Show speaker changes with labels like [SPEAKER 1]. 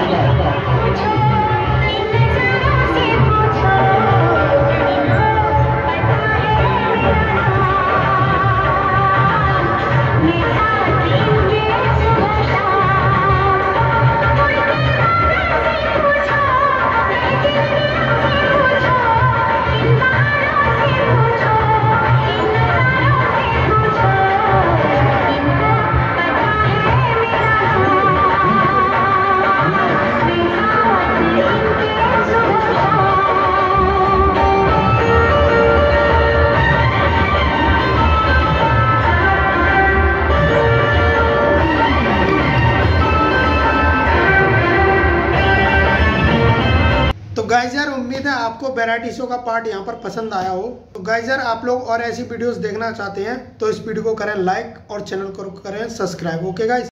[SPEAKER 1] तो गाइस यार उम्मीद है आपको वैरायटी शो का पार्ट यहाँ पर पसंद आया हो। तो गाइस यार आप लोग और ऐसी वीडियोस देखना चाहते हैं तो इस वीडियो को करें लाइक और चैनल को करें सब्सक्राइब। Okay guys.